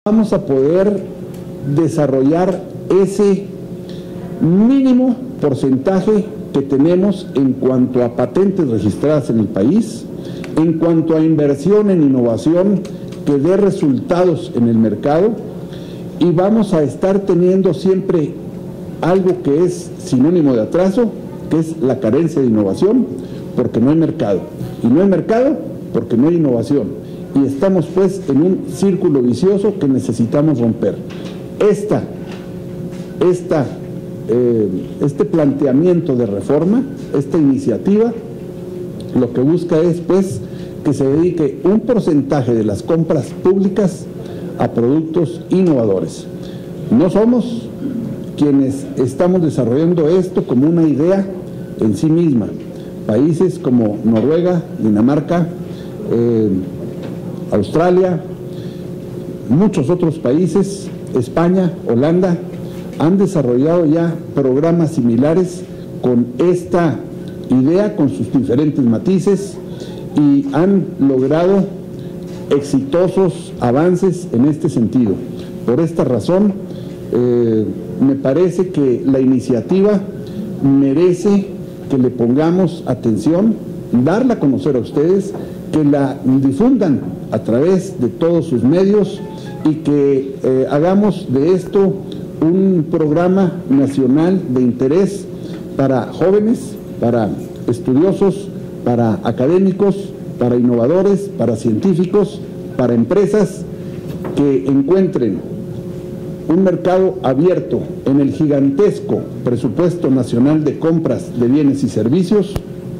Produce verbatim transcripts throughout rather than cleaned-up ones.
vamos a poder desarrollar ese mínimo porcentaje que tenemos en cuanto a patentes registradas en el país, en cuanto a inversión en innovación que dé resultados en el mercado, y vamos a estar teniendo siempre algo que es sinónimo de atraso, que es la carencia de innovación, porque no hay mercado, y no hay mercado porque no hay innovación, y estamos pues en un círculo vicioso que necesitamos romper. Esta, esta, eh, este planteamiento de reforma, esta iniciativa, lo que busca es pues que se dedique un porcentaje de las compras públicas a productos innovadores. No somos quienes estamos desarrollando esto como una idea en sí misma. Países como Noruega, Dinamarca, eh, Australia, muchos otros países, España, Holanda, han desarrollado ya programas similares con esta idea, con sus diferentes matices, y han logrado exitosos avances en este sentido. Por esta razón, eh, me parece que la iniciativa merece que le pongamos atención, darla a conocer a ustedes, que la difundan a través de todos sus medios y que eh, hagamos de esto un programa nacional de interés para jóvenes, para estudiosos, para académicos, para innovadores, para científicos, para empresas que encuentren un mercado abierto en el gigantesco presupuesto nacional de compras de bienes y servicios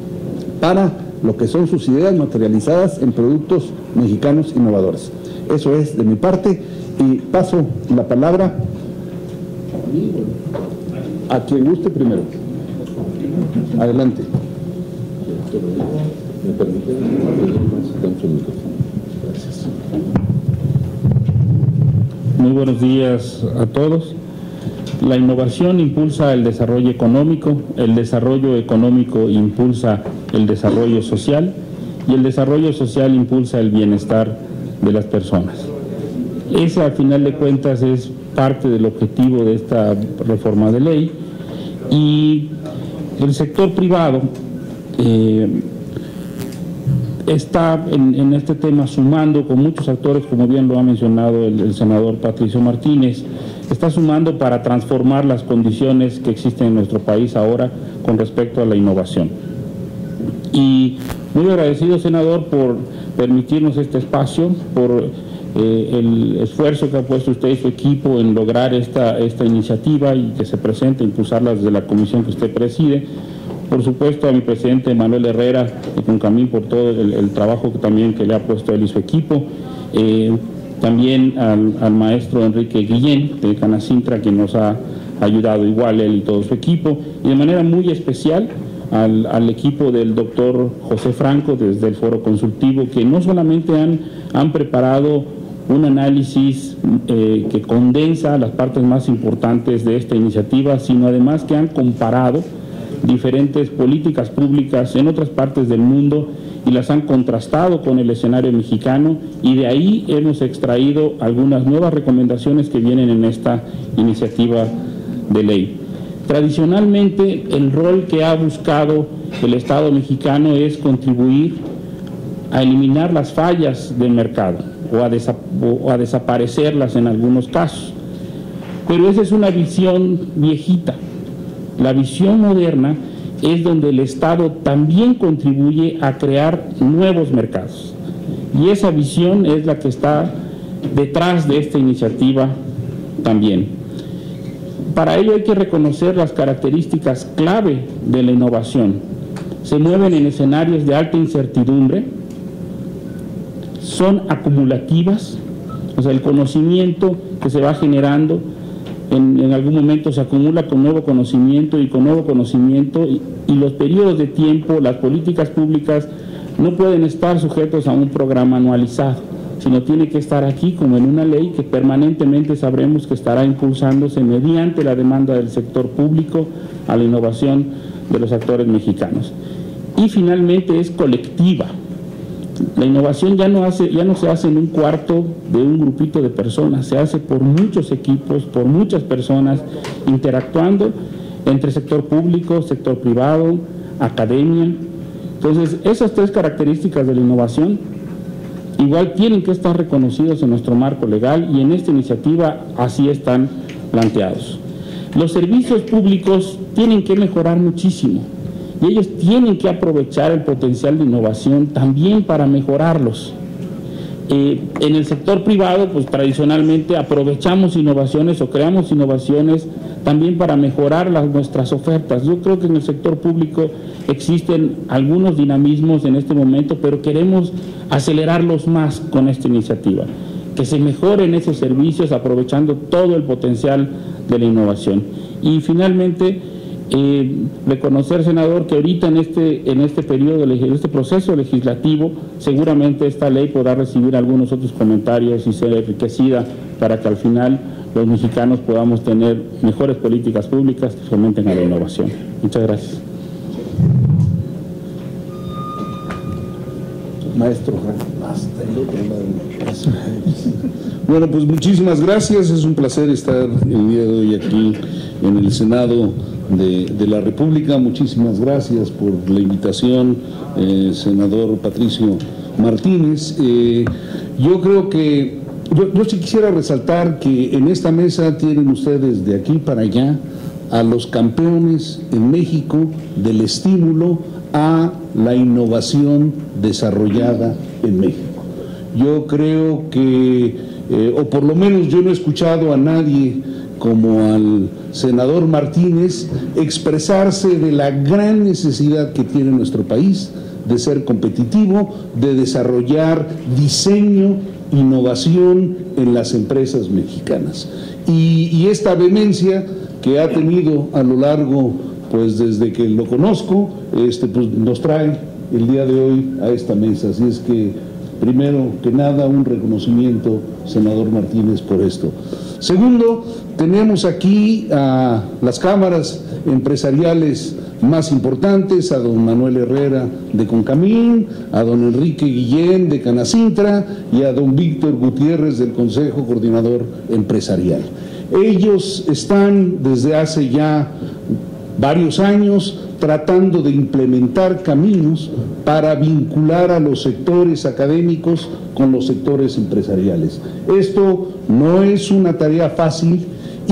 para lo que son sus ideas materializadas en productos mexicanos innovadores. Eso es de mi parte, y paso la palabra a quien guste primero. Adelante. Gracias. Muy buenos días a todos. La innovación impulsa el desarrollo económico, el desarrollo económico impulsa el desarrollo social y el desarrollo social impulsa el bienestar de las personas. Ese, al final de cuentas, es parte del objetivo de esta reforma de ley, y el sector privado eh, está en, en este tema sumando con muchos actores, como bien lo ha mencionado el, el senador Patricio Martínez, está sumando para transformar las condiciones que existen en nuestro país ahora con respecto a la innovación. Y muy agradecido, senador, por permitirnos este espacio, por eh, el esfuerzo que ha puesto usted y su equipo en lograr esta, esta iniciativa y que se presente, impulsarla desde la comisión que usted preside. Por supuesto, a mi presidente Manuel Herrera y con Camín por todo el, el trabajo que también que le ha puesto él y su equipo. Eh, también al, al maestro Enrique Guillén de Canacintra, quien nos ha ayudado igual, él y todo su equipo, y de manera muy especial al, al equipo del doctor José Franco desde el Foro Consultivo, que no solamente han, han preparado un análisis eh, que condensa las partes más importantes de esta iniciativa, sino además que han comparado diferentes políticas públicas en otras partes del mundo y las han contrastado con el escenario mexicano, y de ahí hemos extraído algunas nuevas recomendaciones que vienen en esta iniciativa de ley. Tradicionalmente, el rol que ha buscado el Estado mexicano es contribuir a eliminar las fallas del mercado o a, desa o a desaparecerlas en algunos casos, pero esa es una visión viejita. La visión moderna es donde el Estado también contribuye a crear nuevos mercados, y esa visión es la que está detrás de esta iniciativa también. Para ello hay que reconocer las características clave de la innovación. Se mueven en escenarios de alta incertidumbre, son acumulativas, o sea, el conocimiento que se va generando En, en algún momento se acumula con nuevo conocimiento y con nuevo conocimiento y, y los periodos de tiempo, las políticas públicas no pueden estar sujetos a un programa anualizado, sino tiene que estar aquí como en una ley que permanentemente sabremos que estará impulsándose mediante la demanda del sector público a la innovación de los actores mexicanos. Y finalmente es colectiva. La innovación ya no, hace, ya no se hace en un cuarto de un grupito de personas, se hace por muchos equipos, por muchas personas, interactuando entre sector público, sector privado, academia. Entonces, esas tres características de la innovación igual tienen que estar reconocidos en nuestro marco legal y en esta iniciativa así están planteados. Los servicios públicos tienen que mejorar muchísimo y ellos tienen que aprovechar el potencial de innovación también para mejorarlos. Eh, en el sector privado, pues tradicionalmente aprovechamos innovaciones o creamos innovaciones también para mejorar las, nuestras ofertas. Yo creo que en el sector público existen algunos dinamismos en este momento, pero queremos acelerarlos más con esta iniciativa, que se mejoren esos servicios aprovechando todo el potencial de la innovación. Y finalmente, eh, reconocer, senador, que ahorita en este, en este periodo, en este proceso legislativo, seguramente esta ley podrá recibir algunos otros comentarios y ser enriquecida para que al final los mexicanos podamos tener mejores políticas públicas que fomenten a la innovación. Muchas gracias. Maestro. Bueno, pues muchísimas gracias. Es un placer estar el día de hoy aquí en el Senado de, de la República. Muchísimas gracias por la invitación, eh, senador Patricio Martínez. Eh, yo creo que Yo, yo sí quisiera resaltar que en esta mesa tienen ustedes de aquí para allá a los campeones en México del estímulo a la innovación desarrollada en México. Yo creo que, eh, o por lo menos yo no he escuchado a nadie como al senador Martínez expresarse de la gran necesidad que tiene nuestro país de ser competitivo, de desarrollar diseño, innovación en las empresas mexicanas. Y, y esta vehemencia que ha tenido a lo largo, pues desde que lo conozco, este, pues nos trae el día de hoy a esta mesa. Así es que, primero que nada, un reconocimiento, senador Martínez, por esto. Segundo, tenemos aquí a las cámaras empresariales más importantes, a don Manuel Herrera de Concamín, a don Enrique Guillén de Canacintra y a don Víctor Gutiérrez del Consejo Coordinador Empresarial. Ellos están desde hace ya varios años tratando de implementar caminos para vincular a los sectores académicos con los sectores empresariales. Esto no es una tarea fácil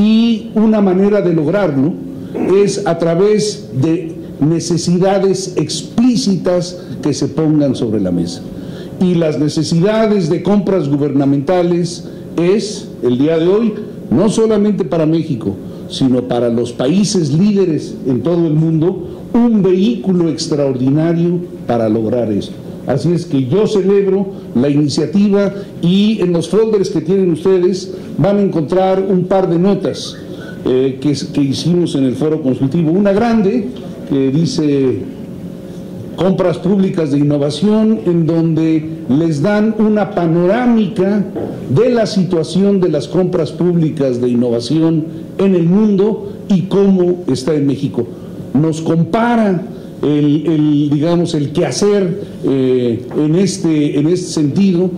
y una manera de lograrlo es a través de necesidades explícitas que se pongan sobre la mesa. Y las necesidades de compras gubernamentales es, el día de hoy, no solamente para México, sino para los países líderes en todo el mundo, un vehículo extraordinario para lograr esto. Así es que yo celebro la iniciativa y en los folders que tienen ustedes van a encontrar un par de notas eh, que, que hicimos en el foro consultivo. Una grande que dice compras públicas de innovación, en donde les dan una panorámica de la situación de las compras públicas de innovación en el mundo y cómo está en México. Nos compara el, el digamos, el quehacer eh, en, este, en este sentido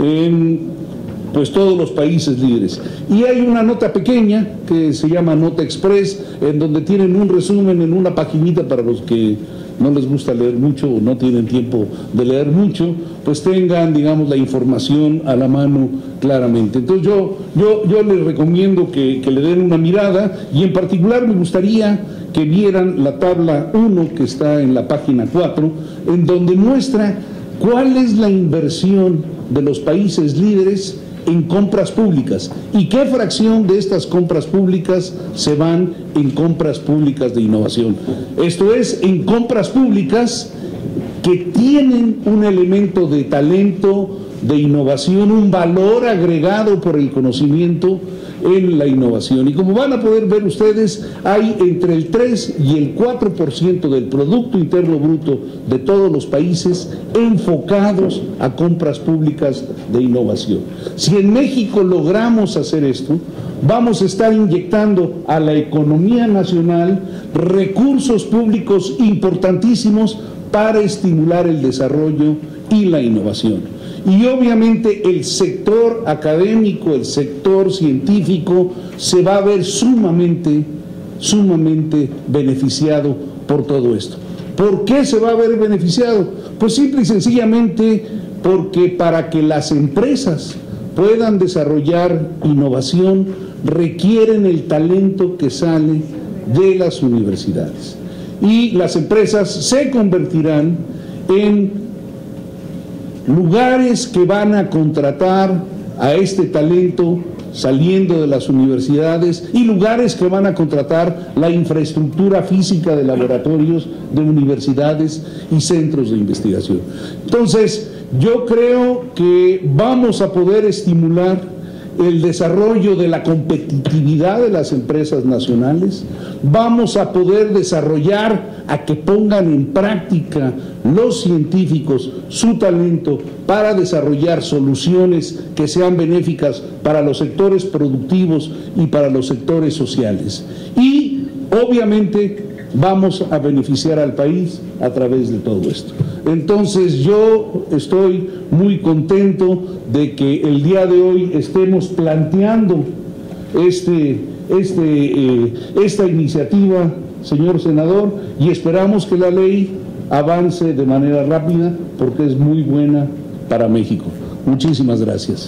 en pues todos los países líderes. Y hay una nota pequeña que se llama Nota Express, en donde tienen un resumen en una paginita para los que no les gusta leer mucho o no tienen tiempo de leer mucho, pues tengan, digamos, la información a la mano claramente. Entonces yo, yo, yo les recomiendo que, que le den una mirada y en particular me gustaría que vieran la tabla uno que está en la página cuatro, en donde muestra cuál es la inversión de los países líderes en compras públicas y qué fracción de estas compras públicas se van en compras públicas de innovación. Esto es, en compras públicas que tienen un elemento de talento, de innovación, un valor agregado por el conocimiento en la innovación. Y como van a poder ver ustedes, hay entre el tres y el cuatro por ciento del Producto Interno Bruto de todos los países enfocados a compras públicas de innovación. Si en México logramos hacer esto, vamos a estar inyectando a la economía nacional recursos públicos importantísimos para estimular el desarrollo y la innovación. Y obviamente el sector académico, el sector científico se va a ver sumamente, sumamente beneficiado por todo esto. ¿Por qué se va a ver beneficiado? Pues simple y sencillamente porque para que las empresas puedan desarrollar innovación requieren el talento que sale de las universidades. Y las empresas se convertirán en lugares que van a contratar a este talento saliendo de las universidades y lugares que van a contratar la infraestructura física de laboratorios, de universidades y centros de investigación. Entonces, yo creo que vamos a poder estimular el desarrollo de la competitividad de las empresas nacionales, vamos a poder desarrollar a que pongan en práctica los científicos su talento para desarrollar soluciones que sean benéficas para los sectores productivos y para los sectores sociales. Y obviamente vamos a beneficiar al país a través de todo esto. Entonces yo estoy muy contento de que el día de hoy estemos planteando este, este, eh, esta iniciativa, señor senador, y esperamos que la ley avance de manera rápida porque es muy buena para México. Muchísimas gracias.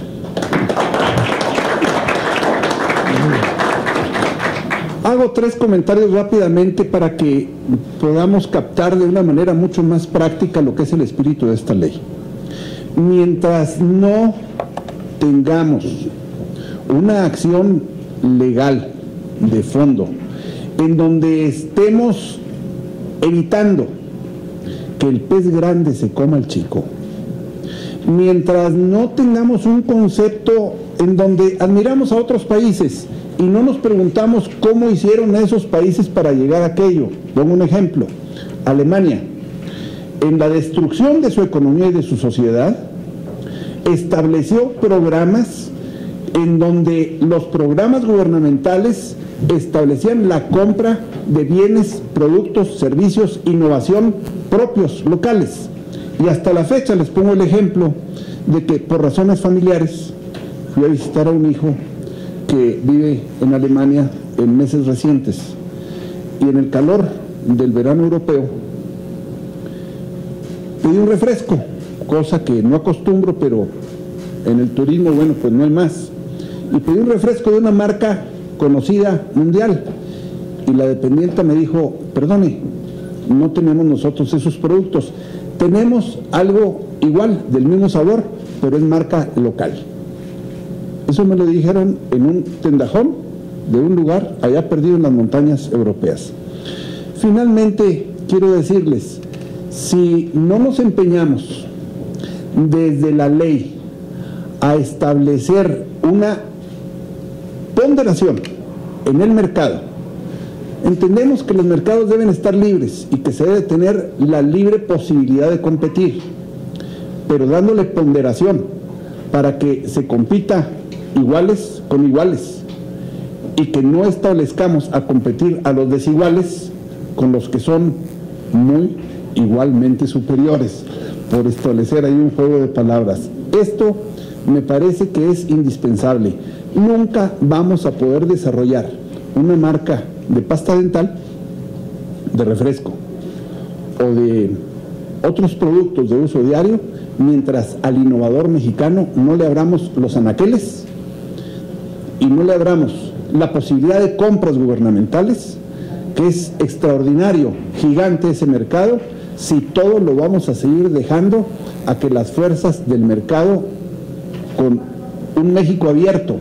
Hago tres comentarios rápidamente para que podamos captar de una manera mucho más práctica lo que es el espíritu de esta ley. Mientras no tengamos una acción legal de fondo en donde estemos evitando que el pez grande se coma al chico, mientras no tengamos un concepto en donde admiramos a otros países y no nos preguntamos cómo hicieron esos países para llegar a aquello. Pongo un ejemplo, Alemania, en la destrucción de su economía y de su sociedad, estableció programas en donde los programas gubernamentales establecían la compra de bienes, productos, servicios, innovación propios, locales. Y hasta la fecha les pongo el ejemplo de que por razones familiares fui a visitar a un hijo que vive en Alemania en meses recientes, y en el calor del verano europeo pedí un refresco, cosa que no acostumbro, pero en el turismo, bueno, pues no hay más, y pedí un refresco de una marca conocida mundial, y la dependiente me dijo: perdone, no tenemos nosotros esos productos, tenemos algo igual, del mismo sabor, pero es marca local. Eso me lo dijeron en un tendajón de un lugar allá perdido en las montañas europeas. Finalmente, quiero decirles, si no nos empeñamos desde la ley a establecer una ponderación en el mercado, entendemos que los mercados deben estar libres y que se debe tener la libre posibilidad de competir, pero dándole ponderación para que se compita iguales con iguales y que no establezcamos a competir a los desiguales con los que son muy igualmente superiores, por establecer ahí un juego de palabras. Esto me parece que es indispensable. Nunca vamos a poder desarrollar una marca de pasta dental, de refresco o de otros productos de uso diario mientras al innovador mexicano no le abramos los anaqueles y no le abramos la posibilidad de compras gubernamentales, que es extraordinario, gigante ese mercado, si todo lo vamos a seguir dejando a que las fuerzas del mercado, con un México abierto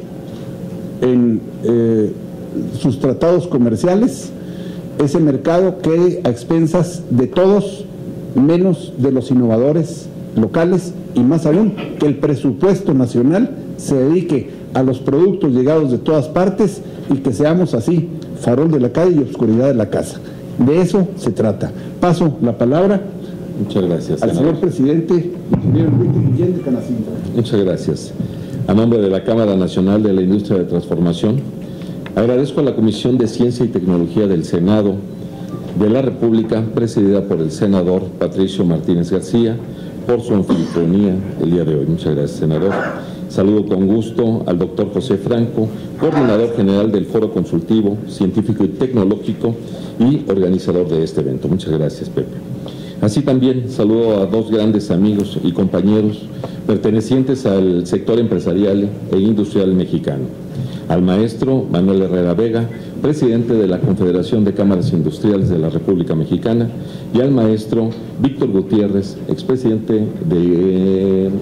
en eh, sus tratados comerciales, ese mercado quede a expensas de todos menos de los innovadores locales, y más aún que el presupuesto nacional se dedique a los productos llegados de todas partes y que seamos así farol de la calle y oscuridad de la casa. De eso se trata. Paso la palabra Muchas gracias, al senador. señor presidente, ingeniero Enrique Guillén de Canacintra. Muchas gracias. A nombre de la Cámara Nacional de la Industria de Transformación, agradezco a la Comisión de Ciencia y Tecnología del Senado de la República, presidida por el senador Patricio Martínez García, por su anfitrionía el día de hoy. Muchas gracias, senador. Saludo con gusto al doctor José Franco, coordinador general del Foro Consultivo, Científico y Tecnológico y organizador de este evento. Muchas gracias, Pepe. Así también saludo a dos grandes amigos y compañeros pertenecientes al sector empresarial e industrial mexicano. Al maestro Manuel Herrera Vega, presidente de la Confederación de Cámaras Industriales de la República Mexicana, y al maestro Víctor Gutiérrez, expresidente de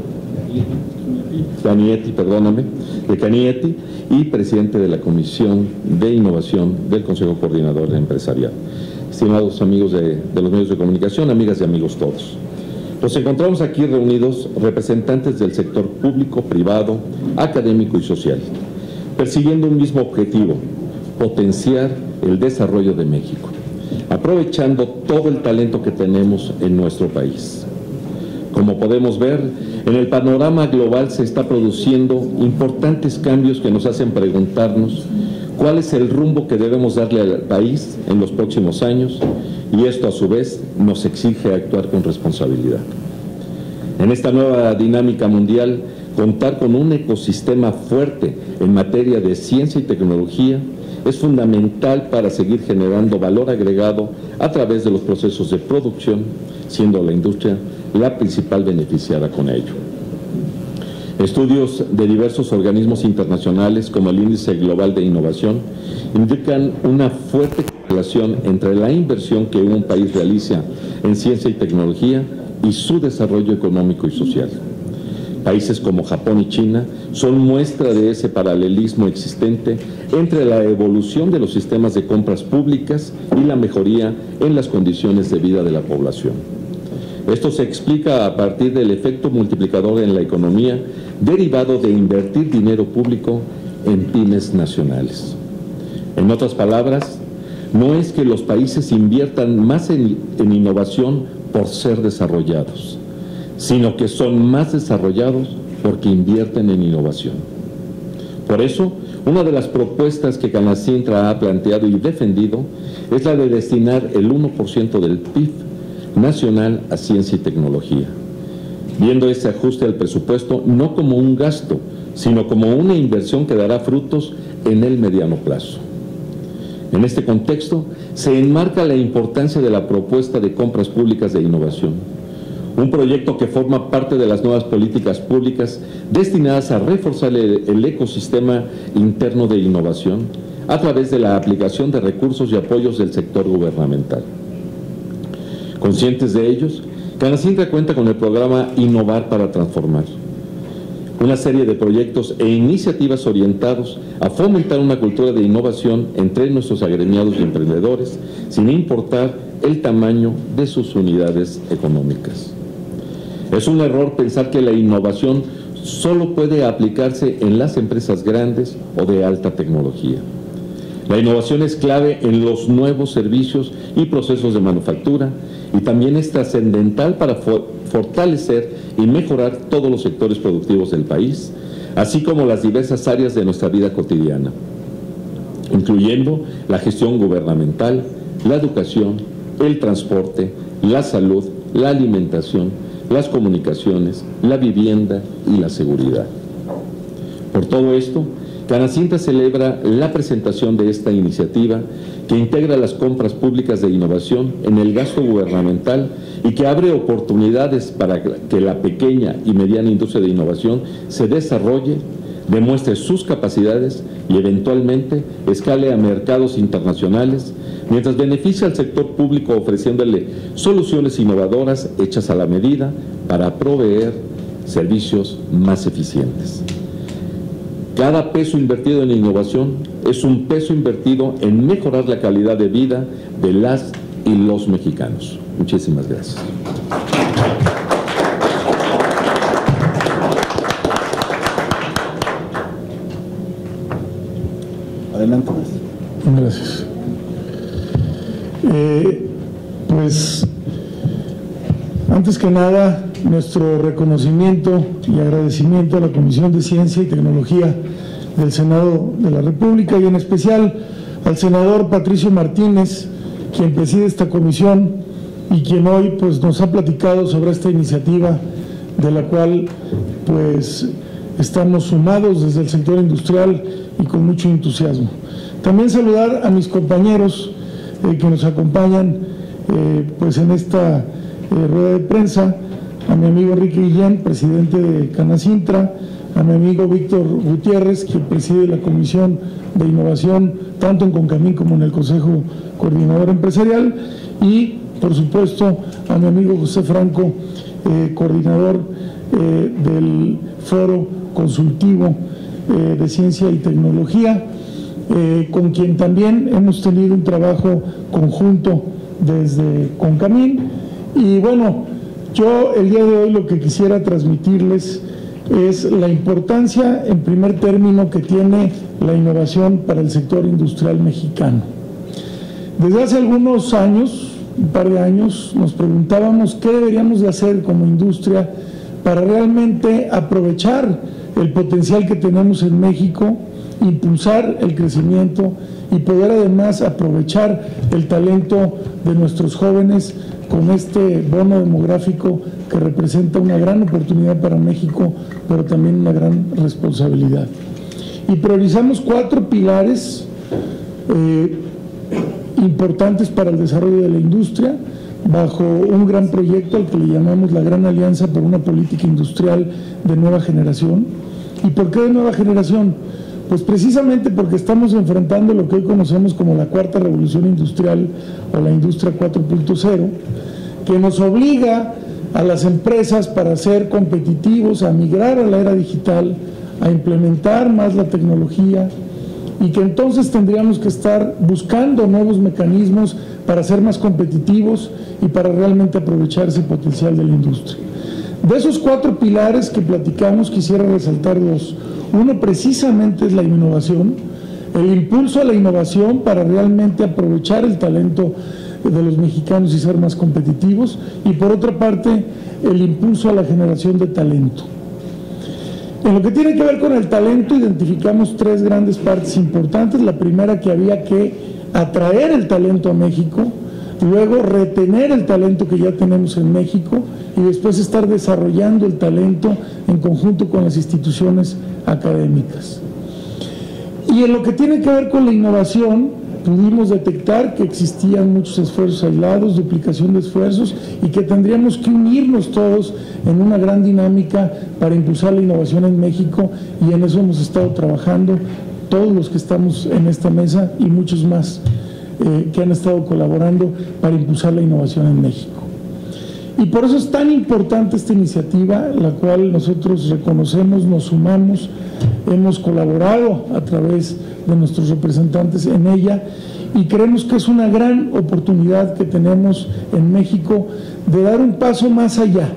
Canieti, perdóname, de Canieti y presidente de la Comisión de Innovación del Consejo Coordinador Empresarial. Estimados amigos de, de los medios de comunicación, amigas y amigos todos. Nos encontramos aquí reunidos representantes del sector público, privado, académico y social, persiguiendo un mismo objetivo: potenciar el desarrollo de México, aprovechando todo el talento que tenemos en nuestro país. Como podemos ver, en el panorama global se está produciendo importantes cambios que nos hacen preguntarnos cuál es el rumbo que debemos darle al país en los próximos años, y esto a su vez nos exige actuar con responsabilidad. En esta nueva dinámica mundial, contar con un ecosistema fuerte en materia de ciencia y tecnología es fundamental para seguir generando valor agregado a través de los procesos de producción, siendo la industria la principal beneficiada con ello. Estudios de diversos organismos internacionales, como el Índice Global de Innovación, indican una fuerte relación entre la inversión que un país realiza en ciencia y tecnología y su desarrollo económico y social. Países como Japón y China son muestra de ese paralelismo existente entre la evolución de los sistemas de compras públicas y la mejoría en las condiciones de vida de la población. Esto se explica a partir del efecto multiplicador en la economía derivado de invertir dinero público en pymes nacionales. En otras palabras, no es que los países inviertan más en, en innovación por ser desarrollados, sino que son más desarrollados porque invierten en innovación. Por eso, una de las propuestas que Canacintra ha planteado y defendido es la de destinar el uno por ciento del P I B nacional a ciencia y tecnología, viendo ese ajuste al presupuesto no como un gasto, sino como una inversión que dará frutos en el mediano plazo. En este contexto, se enmarca la importancia de la propuesta de compras públicas de innovación, un proyecto que forma parte de las nuevas políticas públicas destinadas a reforzar el, el ecosistema interno de innovación a través de la aplicación de recursos y apoyos del sector gubernamental. Conscientes de ellos, Canacintra cuenta con el programa Innovar para Transformar, una serie de proyectos e iniciativas orientados a fomentar una cultura de innovación entre nuestros agremiados y emprendedores, sin importar el tamaño de sus unidades económicas. Es un error pensar que la innovación solo puede aplicarse en las empresas grandes o de alta tecnología. La innovación es clave en los nuevos servicios y procesos de manufactura, y también es trascendental para for fortalecer y mejorar todos los sectores productivos del país, así como las diversas áreas de nuestra vida cotidiana, incluyendo la gestión gubernamental, la educación, el transporte, la salud, la alimentación, las comunicaciones, la vivienda y la seguridad. Por todo esto, Canacintra celebra la presentación de esta iniciativa que integra las compras públicas de innovación en el gasto gubernamental y que abre oportunidades para que la pequeña y mediana industria de innovación se desarrolle, demuestre sus capacidades y eventualmente escale a mercados internacionales, mientras beneficia al sector público ofreciéndole soluciones innovadoras hechas a la medida para proveer servicios más eficientes. Cada peso invertido en innovación es un peso invertido en mejorar la calidad de vida de las y los mexicanos. Muchísimas gracias. Adelante, maestro. Gracias. Eh, pues, antes que nada, nuestro reconocimiento y agradecimiento a la Comisión de Ciencia y Tecnología del Senado de la República y en especial al senador Patricio Martínez, quien preside esta comisión y quien hoy pues, nos ha platicado sobre esta iniciativa de la cual pues estamos sumados desde el sector industrial y con mucho entusiasmo. También saludar a mis compañeros eh, que nos acompañan eh, pues en esta eh, rueda de prensa, a mi amigo Enrique Guillén, presidente de Canacintra, a mi amigo Víctor Gutiérrez, que preside la Comisión de Innovación, tanto en Concamín como en el Consejo Coordinador Empresarial, y por supuesto a mi amigo José Franco, eh, coordinador eh, del Foro Consultivo eh, de Ciencia y Tecnología, eh, con quien también hemos tenido un trabajo conjunto desde Concamín. Y bueno, yo el día de hoy lo que quisiera transmitirles es la importancia, en primer término, que tiene la innovación para el sector industrial mexicano. Desde hace algunos años, un par de años, nos preguntábamos qué deberíamos de hacer como industria para realmente aprovechar el potencial que tenemos en México, impulsar el crecimiento y poder además aprovechar el talento de nuestros jóvenes con este bono demográfico que representa una gran oportunidad para México, pero también una gran responsabilidad. Y priorizamos cuatro pilares eh, importantes para el desarrollo de la industria, bajo un gran proyecto al que le llamamos la Gran Alianza por una Política Industrial de Nueva Generación. ¿Y por qué de nueva generación? Pues precisamente porque estamos enfrentando lo que hoy conocemos como la cuarta revolución industrial o la industria cuatro punto cero, que nos obliga a las empresas, para ser competitivos, a migrar a la era digital, a implementar más la tecnología, y que entonces tendríamos que estar buscando nuevos mecanismos para ser más competitivos y para realmente aprovechar ese potencial de la industria. De esos cuatro pilares que platicamos, quisiera resaltar dos. Uno precisamente es la innovación, el impulso a la innovación para realmente aprovechar el talento de los mexicanos y ser más competitivos, y por otra parte el impulso a la generación de talento. En lo que tiene que ver con el talento, identificamos tres grandes partes importantes. La primera, que había que atraer el talento a México, luego retener el talento que ya tenemos en México y después estar desarrollando el talento en conjunto con las instituciones académicas. Y en lo que tiene que ver con la innovación, pudimos detectar que existían muchos esfuerzos aislados, duplicación de esfuerzos, y que tendríamos que unirnos todos en una gran dinámica para impulsar la innovación en México, y en eso hemos estado trabajando todos los que estamos en esta mesa y muchos más eh, que han estado colaborando para impulsar la innovación en México. Y por eso es tan importante esta iniciativa, la cual nosotros reconocemos, nos sumamos, hemos colaborado a través de nuestros representantes en ella, y creemos que es una gran oportunidad que tenemos en México de dar un paso más allá.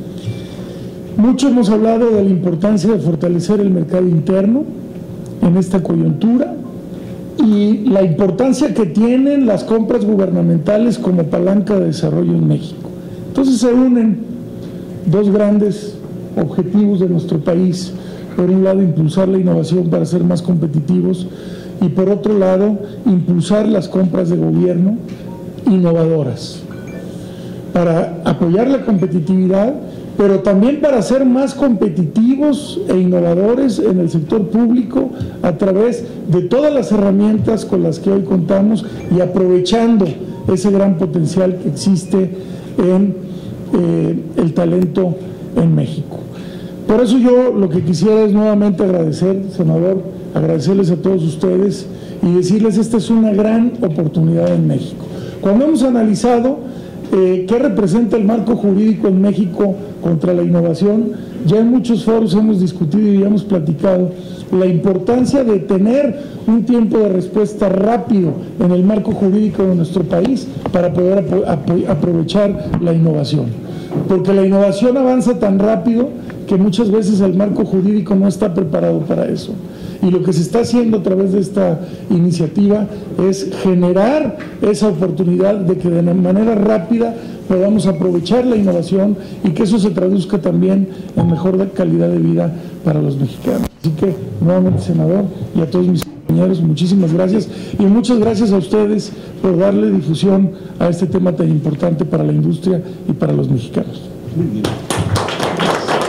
Mucho hemos hablado de la importancia de fortalecer el mercado interno en esta coyuntura y la importancia que tienen las compras gubernamentales como palanca de desarrollo en México. Entonces se unen dos grandes objetivos de nuestro país: por un lado impulsar la innovación para ser más competitivos, y por otro lado impulsar las compras de gobierno innovadoras para apoyar la competitividad, pero también para ser más competitivos e innovadores en el sector público a través de todas las herramientas con las que hoy contamos y aprovechando ese gran potencial que existe en eh, el talento en México. Por eso yo lo que quisiera es nuevamente agradecer, senador, agradecerles a todos ustedes y decirles: esta es una gran oportunidad en México. Cuando hemos analizado eh, qué representa el marco jurídico en México contra la innovación, ya en muchos foros hemos discutido y hemos platicado la importancia de tener un tiempo de respuesta rápido en el marco jurídico de nuestro país para poder ap aprovechar la innovación. Porque la innovación avanza tan rápido que muchas veces el marco jurídico no está preparado para eso. Y lo que se está haciendo a través de esta iniciativa es generar esa oportunidad de que de manera rápida podamos aprovechar la innovación y que eso se traduzca también en mejor calidad de vida para los mexicanos. Así que, nuevamente, senador, y a todos mis compañeros, muchísimas gracias, y muchas gracias a ustedes por darle difusión a este tema tan importante para la industria y para los mexicanos. Muy bien.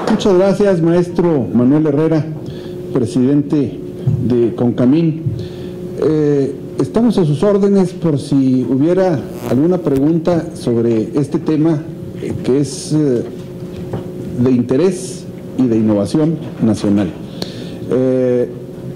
Muchas gracias, maestro Manuel Herrera, presidente de CONCAMIN. Eh, estamos a sus órdenes por si hubiera alguna pregunta sobre este tema eh, que es eh, de interés y de innovación nacional. Eh,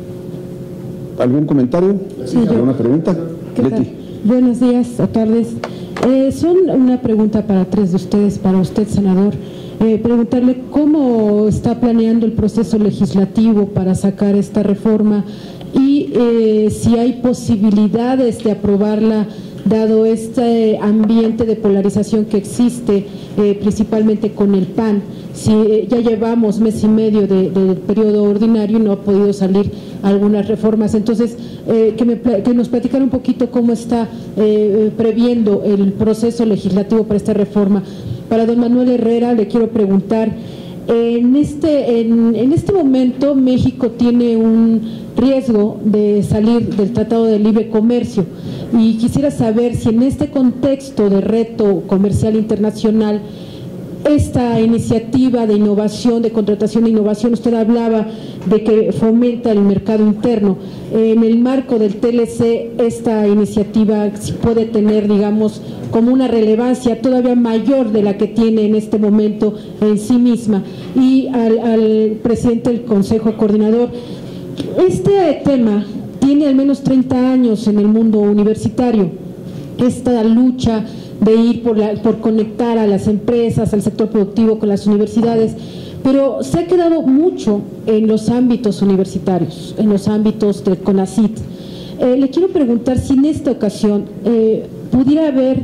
¿Algún comentario? Sí, ¿Alguna pregunta? ¿Qué Leti. tal? Buenos días o tardes. Eh, son una pregunta para tres de ustedes, para usted, senador. Eh, preguntarle cómo está planeando el proceso legislativo para sacar esta reforma y eh, si hay posibilidades de aprobarla dado este ambiente de polarización que existe eh, principalmente con el P A N. Si eh, ya llevamos mes y medio de, del periodo ordinario y no ha podido salir algunas reformas, entonces eh, que, me, que nos platicara un poquito cómo está eh, previendo el proceso legislativo para esta reforma. Para don Manuel Herrera le quiero preguntar, en este, en, en este momento México tiene un riesgo de salir del Tratado de Libre Comercio y quisiera saber si en este contexto de reto comercial internacional esta iniciativa de innovación, de contratación e innovación, usted hablaba de que fomenta el mercado interno. En el marco del T L C, esta iniciativa puede tener, digamos, como una relevancia todavía mayor de la que tiene en este momento en sí misma. Y al, al presidente del Consejo Coordinador, este tema tiene al menos treinta años en el mundo universitario, esta lucha de ir por, la, por conectar a las empresas, al sector productivo con las universidades, pero se ha quedado mucho en los ámbitos universitarios, en los ámbitos del CONACYT. Eh, le quiero preguntar si en esta ocasión eh, pudiera haber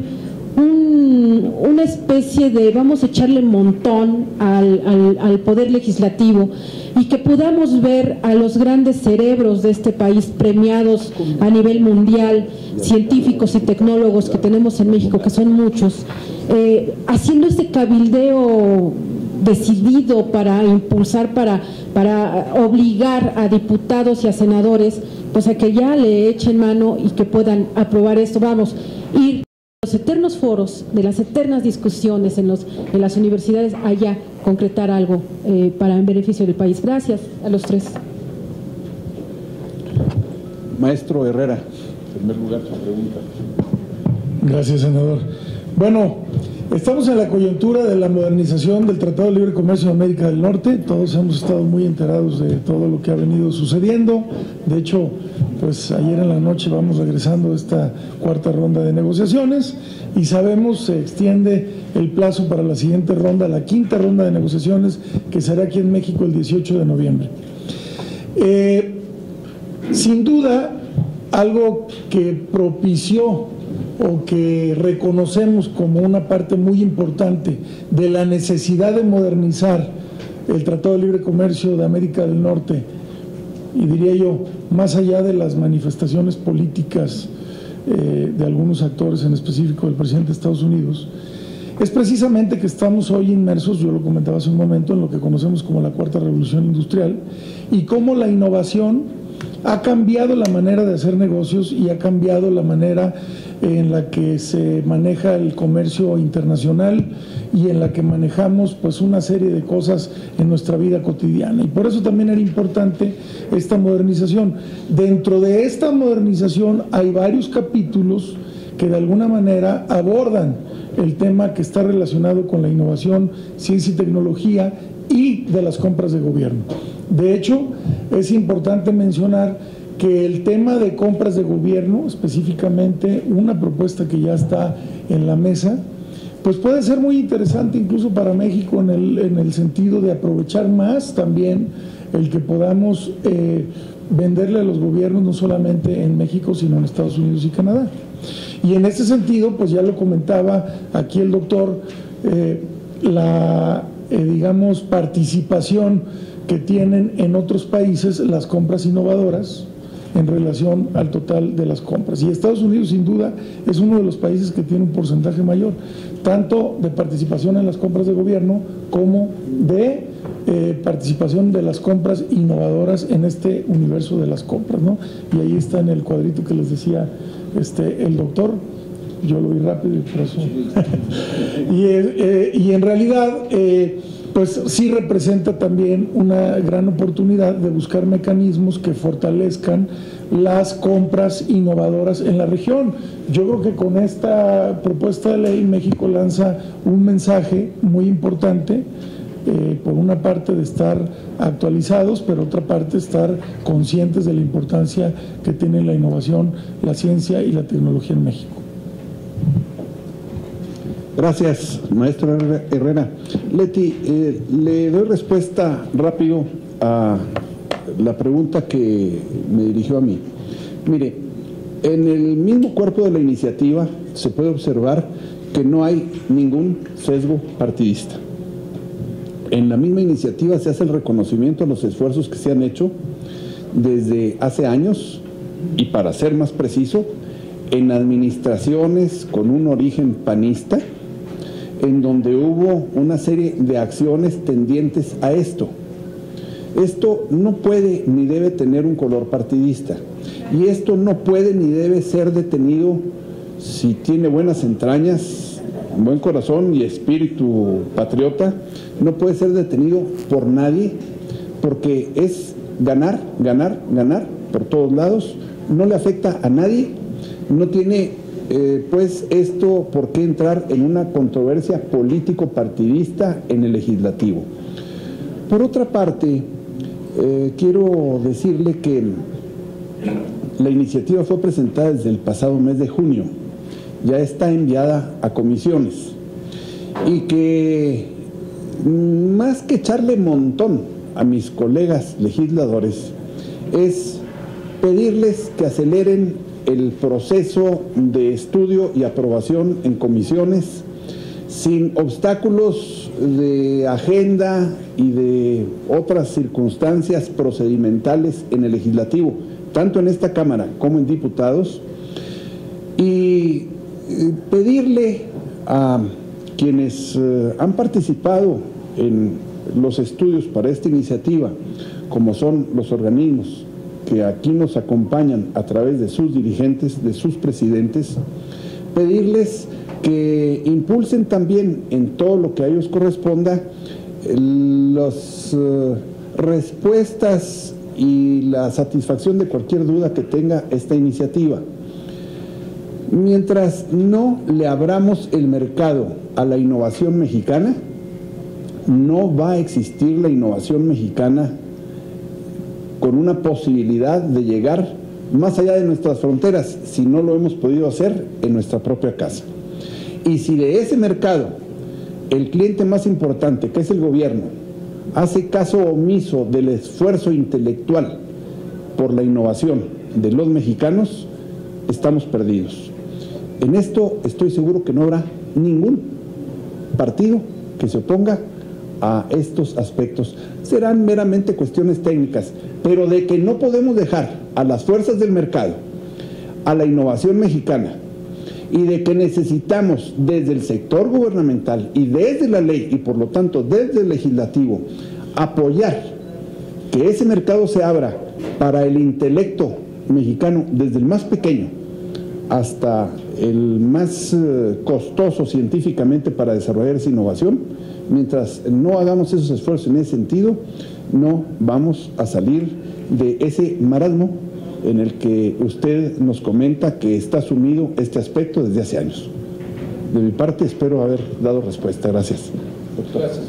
un, una especie de, vamos a echarle montón al, al, al Poder Legislativo y que podamos ver a los grandes cerebros de este país premiados a nivel mundial, científicos y tecnólogos que tenemos en México, que son muchos, eh, haciendo este cabildeo decidido para impulsar, para, para obligar a diputados y a senadores, pues a que ya le echen mano y que puedan aprobar esto. Vamos, ir a los eternos foros, de las eternas discusiones en, los, en las universidades, allá concretar algo eh, para en beneficio del país. Gracias a los tres. Maestro Herrera, en primer lugar su pregunta. Gracias, senador. Bueno, estamos en la coyuntura de la modernización del Tratado de Libre Comercio de América del Norte. Todos hemos estado muy enterados de todo lo que ha venido sucediendo. De hecho, pues ayer en la noche vamos regresando a esta cuarta ronda de negociaciones y sabemos se extiende el plazo para la siguiente ronda, la quinta ronda de negociaciones, que será aquí en México el dieciocho de noviembre. Eh, sin duda, algo que propició o que reconocemos como una parte muy importante de la necesidad de modernizar el Tratado de Libre Comercio de América del Norte, y diría yo, más allá de las manifestaciones políticas eh, de algunos actores, en específico del presidente de Estados Unidos, es precisamente que estamos hoy inmersos, yo lo comentaba hace un momento, en lo que conocemos como la cuarta revolución industrial, y cómo la innovación ha cambiado la manera de hacer negocios y ha cambiado la manera en la que se maneja el comercio internacional y en la que manejamos pues una serie de cosas en nuestra vida cotidiana, y por eso también era importante esta modernización. Dentro de esta modernización hay varios capítulos que de alguna manera abordan el tema que está relacionado con la innovación, ciencia y tecnología y de las compras de gobierno. De hecho, es importante mencionar que el tema de compras de gobierno, específicamente una propuesta que ya está en la mesa, pues puede ser muy interesante incluso para México en el, en el sentido de aprovechar más también el que podamos eh, venderle a los gobiernos no solamente en México, sino en Estados Unidos y Canadá. Y en ese sentido, pues ya lo comentaba aquí el doctor, eh, la, eh, digamos, participación que tienen en otros países las compras innovadoras en relación al total de las compras. Y Estados Unidos, sin duda, es uno de los países que tiene un porcentaje mayor, tanto de participación en las compras de gobierno como de eh, participación de las compras innovadoras en este universo de las compras, ¿no? Y ahí está en el cuadrito que les decía este, el doctor. Yo lo vi rápido y por eso. y, eh, y en realidad, eh, pues sí representa también una gran oportunidad de buscar mecanismos que fortalezcan las compras innovadoras en la región. Yo creo que con esta propuesta de ley México lanza un mensaje muy importante, eh, por una parte de estar actualizados, pero otra parte estar conscientes de la importancia que tiene la innovación, la ciencia y la tecnología en México. Gracias, maestro Herrera. Leti, eh, le doy respuesta rápido a la pregunta que me dirigió a mí. Mire, en el mismo cuerpo de la iniciativa se puede observar que no hay ningún sesgo partidista. En la misma iniciativa se hace el reconocimiento a los esfuerzos que se han hecho desde hace años y, para ser más preciso, en administraciones con un origen panista, en donde hubo una serie de acciones tendientes a esto. Esto no puede ni debe tener un color partidista, y esto no puede ni debe ser detenido si tiene buenas entrañas, buen corazón y espíritu patriota. No puede ser detenido por nadie, porque es ganar, ganar, ganar por todos lados, no le afecta a nadie, no tiene eh, pues esto por qué entrar en una controversia político-partidista en el legislativo. Por otra parte, eh, quiero decirle que la iniciativa fue presentada desde el pasado mes de junio, ya está enviada a comisiones, y que más que echarle montón a mis colegas legisladores es pedirles que aceleren el proceso de estudio y aprobación en comisiones sin obstáculos de agenda y de otras circunstancias procedimentales en el legislativo, tanto en esta Cámara como en diputados, y pedirle a quienes eh, han participado en los estudios para esta iniciativa, como son los organismos que aquí nos acompañan a través de sus dirigentes, de sus presidentes, pedirles que impulsen también en todo lo que a ellos corresponda las uh, respuestas y la satisfacción de cualquier duda que tenga esta iniciativa. Mientras no le abramos el mercado a la innovación mexicana, no va a existir la innovación mexicana con una posibilidad de llegar más allá de nuestras fronteras, si no lo hemos podido hacer en nuestra propia casa. Y si de ese mercado el cliente más importante, que es el gobierno, hace caso omiso del esfuerzo intelectual por la innovación de los mexicanos, estamos perdidos. En esto estoy seguro que no habrá ningún partido que se oponga a estos aspectos. Serán meramente cuestiones técnicas, pero de que no podemos dejar a las fuerzas del mercado, a la innovación mexicana, y de que necesitamos desde el sector gubernamental y desde la ley, y por lo tanto desde el legislativo, apoyar que ese mercado se abra para el intelecto mexicano, desde el más pequeño hasta el más eh, costoso científicamente para desarrollar esa innovación. Mientras no hagamos esos esfuerzos en ese sentido, no vamos a salir de ese marasmo en el que usted nos comenta que está sumido este aspecto desde hace años. De mi parte, espero haber dado respuesta. Gracias. Gracias.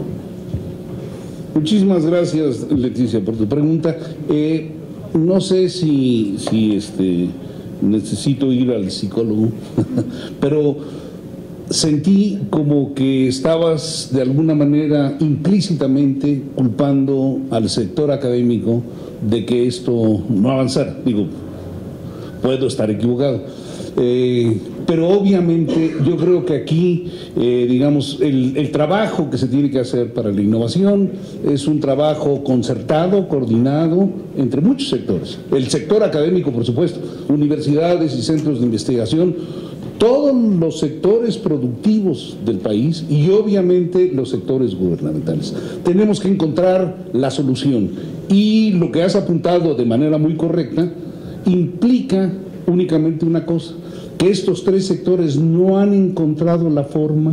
Muchísimas gracias, Leticia, por tu pregunta. Eh, no sé si, si este, necesito ir al psicólogo, pero sentí como que estabas de alguna manera implícitamente culpando al sector académico de que esto no avanzara. Digo, puedo estar equivocado, eh, pero obviamente yo creo que aquí, eh, digamos, el, el trabajo que se tiene que hacer para la innovación es un trabajo concertado, coordinado entre muchos sectores. El sector académico, por supuesto, universidades y centros de investigación, todos los sectores productivos del país y obviamente los sectores gubernamentales. Tenemos que encontrar la solución, y lo que has apuntado de manera muy correcta implica únicamente una cosa: que estos tres sectores no han encontrado la forma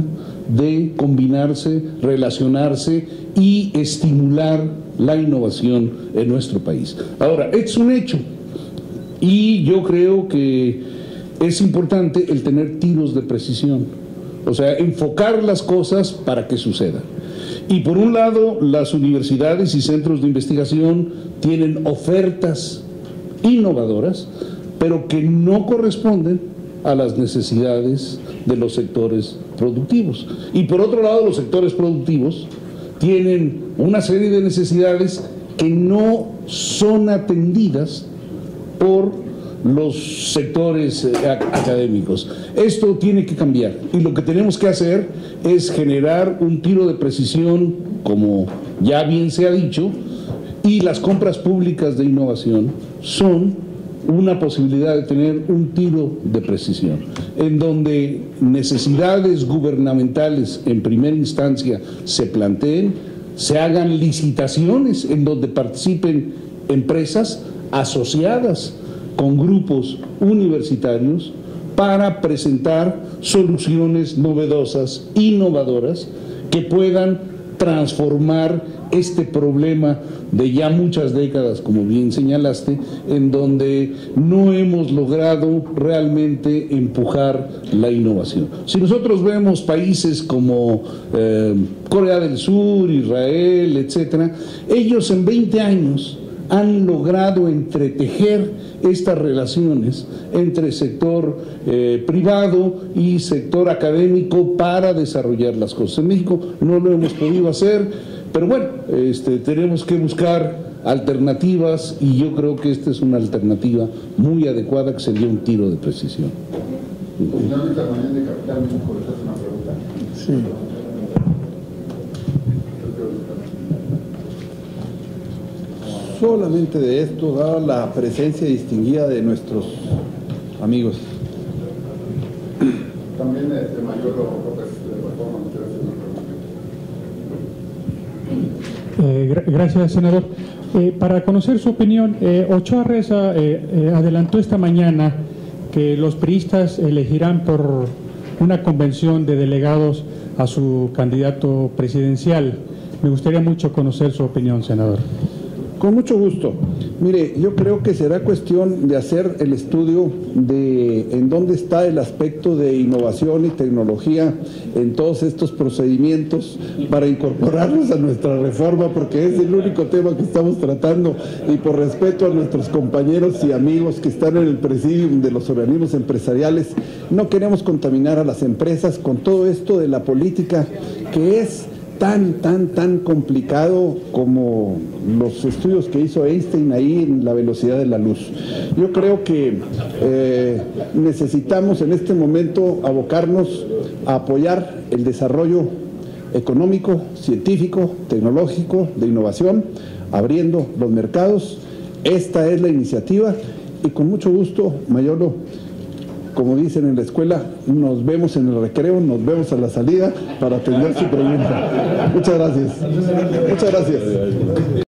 de combinarse, relacionarse y estimular la innovación en nuestro país. Ahora, es un hecho y yo creo que es importante el tener tiros de precisión, o sea, enfocar las cosas para que sucedan. Y por un lado, las universidades y centros de investigación tienen ofertas innovadoras, pero que no corresponden a las necesidades de los sectores productivos. Y por otro lado, los sectores productivos tienen una serie de necesidades que no son atendidas por los sectores eh, académicos. Esto tiene que cambiar y lo que tenemos que hacer es generar un tiro de precisión, como ya bien se ha dicho, y las compras públicas de innovación son una posibilidad de tener un tiro de precisión, en donde necesidades gubernamentales en primera instancia se planteen, se hagan licitaciones en donde participen empresas asociadas con grupos universitarios para presentar soluciones novedosas, innovadoras, que puedan transformar este problema de ya muchas décadas, como bien señalaste, en donde no hemos logrado realmente empujar la innovación. Si nosotros vemos países como eh, Corea del Sur, Israel, etcétera, ellos en veinte años han logrado entretejer estas relaciones entre sector eh, privado y sector académico para desarrollar las cosas. En México no lo hemos podido hacer, pero bueno, este, tenemos que buscar alternativas y yo creo que esta es una alternativa muy adecuada que sería un tiro de precisión. Sí. Solamente de esto, dada la presencia distinguida de nuestros amigos. También este Mayor López de Reforma. Eh, gra gracias, senador. Eh, para conocer su opinión, eh, Ochoa Reza eh, eh, adelantó esta mañana que los priistas elegirán por una convención de delegados a su candidato presidencial. Me gustaría mucho conocer su opinión, senador. Con mucho gusto. Mire, yo creo que será cuestión de hacer el estudio de en dónde está el aspecto de innovación y tecnología en todos estos procedimientos para incorporarlos a nuestra reforma, porque es el único tema que estamos tratando, y por respeto a nuestros compañeros y amigos que están en el presidium de los organismos empresariales, no queremos contaminar a las empresas con todo esto de la política que es tan, tan, tan complicado como los estudios que hizo Einstein ahí en la velocidad de la luz. Yo creo que eh, necesitamos en este momento abocarnos a apoyar el desarrollo económico, científico, tecnológico, de innovación, abriendo los mercados. Esta es la iniciativa y con mucho gusto, Mayolo, como dicen en la escuela, nos vemos en el recreo, nos vemos a la salida para atender su pregunta. Muchas gracias. Muchas gracias.